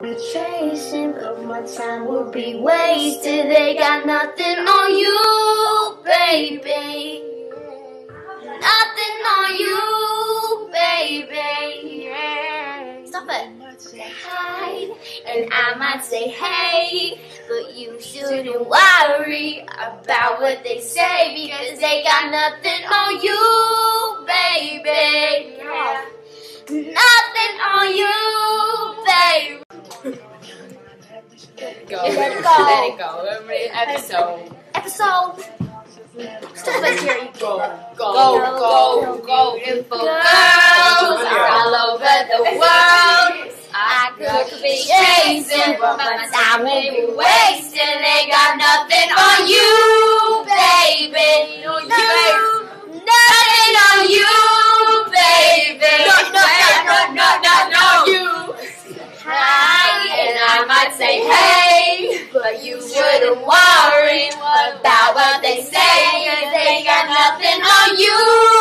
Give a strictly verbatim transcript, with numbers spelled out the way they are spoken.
Be chasing, but my time will be wasted. They got nothing on you, baby. Nothing on you, baby. Yeah. Stop it. Say hi, and I might say hey, but you shouldn't worry about what they say because they got nothing on you, baby. Yeah. Nothing on you, baby. Go. Let it go. Let it go. Every episode. Episode. Stop it, Jerry. Go, go, go, go. Beautiful girls all over the world. I could be chasing, but my time may be wasting. They got nothing on you, baby. On you. Nothing on you, baby. No, no, no, no, no, no, you. Hi, and I might say hey, but you shouldn't worry about what they say, 'cause they got nothing on you.